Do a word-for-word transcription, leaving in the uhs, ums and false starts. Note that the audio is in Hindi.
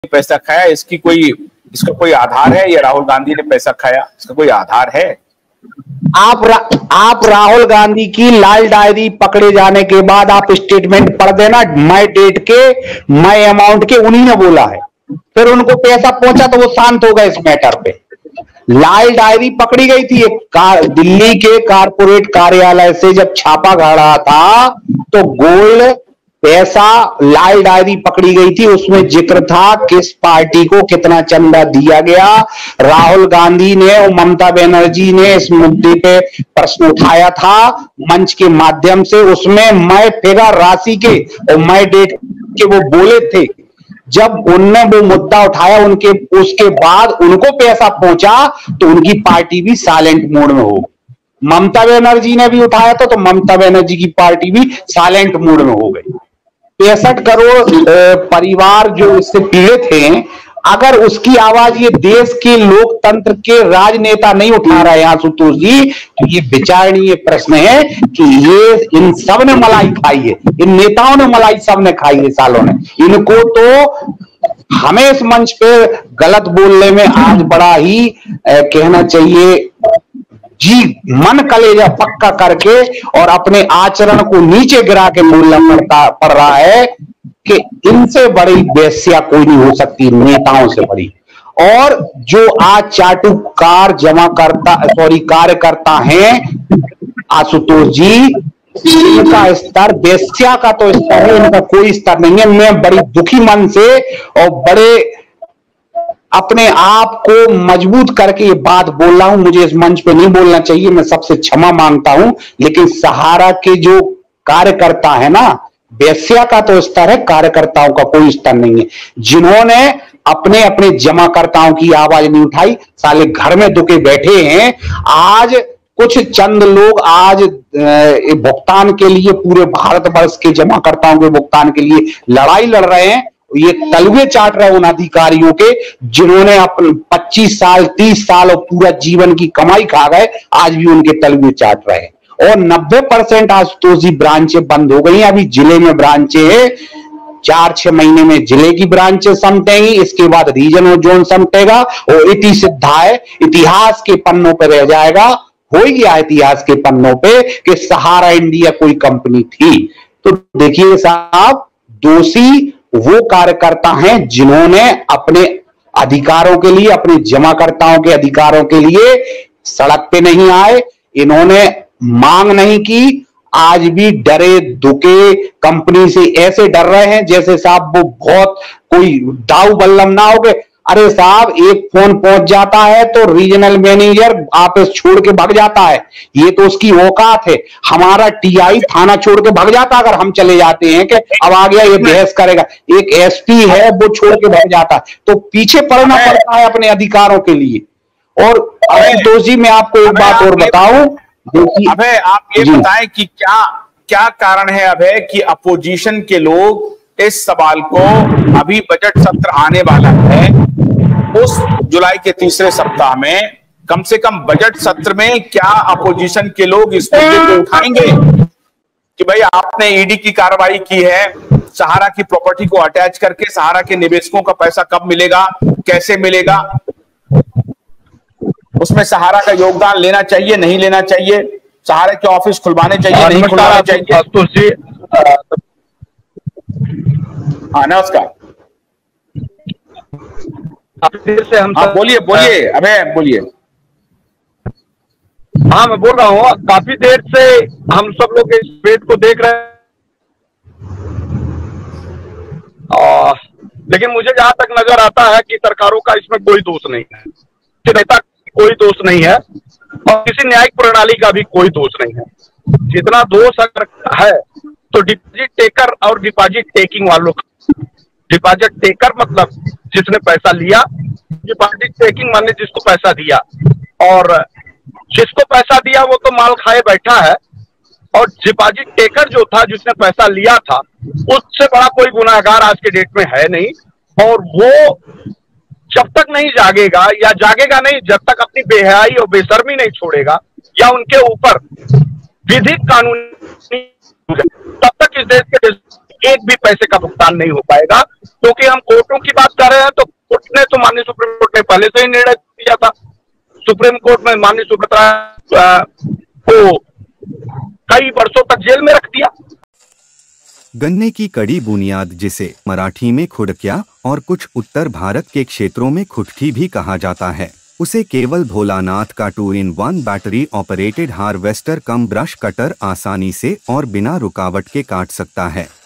पैसा खाया, इसकी कोई इसका कोई आधार है? या राहुल गांधी ने पैसा खाया, इसका कोई आधार है? आप रा, आप राहुल गांधी की लाल डायरी पकड़े जाने के बाद आप स्टेटमेंट पढ़ देना, मैं डेट के, मैं अमाउंट के, उन्हीं ने बोला है। फिर उनको पैसा पहुंचा तो वो शांत हो गए इस मैटर पे। लाल डायरी पकड़ी गई थी एक कार, दिल्ली के कारपोरेट कार्यालय से जब छापा गाड़ा था तो गोल्ड पैसा लाल डायरी पकड़ी गई थी, उसमें जिक्र था किस पार्टी को कितना चंदा दिया गया। राहुल गांधी ने और ममता बनर्जी ने इस मुद्दे पे प्रश्न उठाया था मंच के माध्यम से, उसमें मैं फिगर राशि के और मैं डेट के वो बोले थे। जब उनने वो मुद्दा उठाया उनके उसके बाद उनको पैसा पहुंचा तो उनकी पार्टी भी साइलेंट मोड में हो। ममता बनर्जी ने भी उठाया था तो ममता बनर्जी की पार्टी भी साइलेंट मोड में हो गई। पैंसठ करोड़ परिवार जो इससे पीड़ित हैं, अगर उसकी आवाज ये देश के लोकतंत्र के राजनेता नहीं उठा रहे हैं आशुतोष जी, तो ये विचारणीय प्रश्न है कि ये इन सब ने मलाई खाई है, इन नेताओं ने मलाई सब ने खाई है सालों ने। इनको तो हमें इस मंच पे गलत बोलने में आज बड़ा ही ए, कहना चाहिए जी मन कलेजा पक्का करके और अपने आचरण को नीचे गिरा के बोलना पड़ता पड़ रहा है कि इनसे बड़ी वेश्या कोई नहीं हो सकती, नेताओं से बड़ी। और जो आज चाटुकार जमा करता सॉरी कार्यकर्ता हैं आशुतोष जी, इनका स्तर वेश्या का तो स्तर है, इनका कोई स्तर नहीं है। मैं बड़ी दुखी मन से और बड़े अपने आप को मजबूत करके ये बात बोल रहा हूं, मुझे इस मंच पे नहीं बोलना चाहिए, मैं सबसे क्षमा मांगता हूं, लेकिन सहारा के जो कार्यकर्ता है ना, वेश्या का तो स्तर है, कार्यकर्ताओं का कोई स्तर नहीं है। जिन्होंने अपने अपने जमाकर्ताओं की आवाज नहीं उठाई, साले घर में दुखे बैठे हैं। आज कुछ चंद लोग आज भुगतान के लिए, पूरे भारतवर्ष के जमाकर्ताओं के भुगतान के लिए लड़ाई लड़ रहे हैं। ये तलवे चाट रहे उन अधिकारियों के जिन्होंने अपने पच्चीस साल तीस साल और पूरा जीवन की कमाई खा गए, आज भी उनके तलवे चाट रहे हैं। और नब्बे परसेंट आशुतोष जी ब्रांचें बंद हो गई। अभी जिले में ब्रांचें हैं, चार छह महीने में जिले की ब्रांचें समटेंगी, इसके बाद रीजन और जोन समटेगा और इति सिद्धा है, इतिहास के पन्नों पर रह जाएगा। हो गया इतिहास के पन्नों पे कि सहारा इंडिया कोई कंपनी थी। तो देखिए साहब, दोषी वो कार्यकर्ता हैं जिन्होंने अपने अधिकारों के लिए, अपने जमाकर्ताओं के अधिकारों के लिए सड़क पे नहीं आए, इन्होंने मांग नहीं की। आज भी डरे दुखे कंपनी से ऐसे डर रहे हैं जैसे साहब वो बहुत कोई दाऊ बल्लम ना हो गए। अरे साहब, एक फोन पहुंच जाता है तो रीजनल मैनेजर ऑफिस छोड़ के भाग जाता है, ये तो उसकी औकात है। हमारा टीआई थाना छोड़ के भाग जाता अगर हम चले जाते हैं कि अब आ गया ये बहस करेगा। एक एसपी है वो छोड़ के भाग जाता है, तो पीछे पड़ना पड़ता है अपने अधिकारों के लिए। और आशुतोष जी, मैं आपको एक बात और बताऊं, अभय आप ये बताएं कि क्या क्या कारण है अभय कि अपोजिशन के लोग इस सवाल को, अभी बजट सत्र आने वाला है, उस जुलाई के तीसरे सप्ताह में कम से कम बजट सत्र में क्या अपोजिशन के लोग इस मुद्दे को उठाएंगे कि भाई आपने ईडी की कार्रवाई की है, सहारा की प्रॉपर्टी को अटैच करके सहारा के निवेशकों का पैसा कब मिलेगा, कैसे मिलेगा, उसमें सहारा का योगदान लेना चाहिए नहीं लेना चाहिए, सहारा के ऑफिस खुलवाने चाहिए नहीं खुलवाने चाहिए। हाँ नमस्कार, से हम हाँ बोलिए बोलिए अभय बोलिए। हाँ मैं बोल रहा हूँ, काफी देर से हम सब लोग इस पेट को देख रहे हैं, और लेकिन मुझे जहां तक नजर आता है कि सरकारों का इसमें कोई दोष नहीं है, नेता कोई दोष नहीं है और किसी न्यायिक प्रणाली का भी कोई दोष नहीं है। जितना दोष अगर है तो डिपॉजिट टेकर और डिपॉजिट टेकिंग वालों का। डिपॉजिट टेकर मतलब जिसने पैसा लिया, डिपॉजिट टेकिंग माने जिसको पैसा दिया, और जिसको पैसा दिया वो तो माल खाए बैठा है, और डिपॉजिट टेकर जो था जिसने पैसा लिया था उससे बड़ा कोई गुनाहगार आज के डेट में है नहीं। और वो जब तक नहीं जागेगा, या जागेगा नहीं जब तक अपनी बेहयाई और बेशर्मी नहीं छोड़ेगा, या उनके ऊपर विधिक कानूनी, तब तक इस देश के एक भी पैसे का भुगतान नहीं हो पाएगा, क्योंकि हम कोर्टों की बात कर रहे हैं तो कोर्ट ने तो माननीय सुप्रीम कोर्ट ने पहले से ही निर्णय दिया था। सुप्रीम कोर्ट में माननीय सुब्रता को कई वर्षों तक जेल में रख दिया। गन्ने की कड़ी बुनियाद, जिसे मराठी में खुडक्या और कुछ उत्तर भारत के क्षेत्रों में खुटकी भी कहा जाता है, उसे केवल भोलानाथ का two in one battery operated harvester cum brush cutter आसानी से और बिना रुकावट के काट सकता है।